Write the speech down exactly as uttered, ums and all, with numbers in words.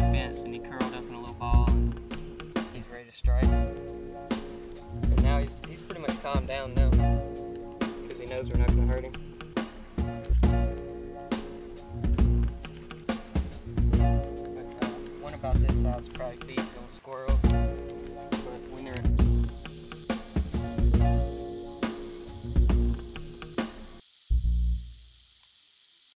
fence and he curled up in a little ball and he's ready to strike. But now he's, he's pretty much calmed down now because he knows we're not going to hurt him. But uh, one about this size probably feeds on squirrels.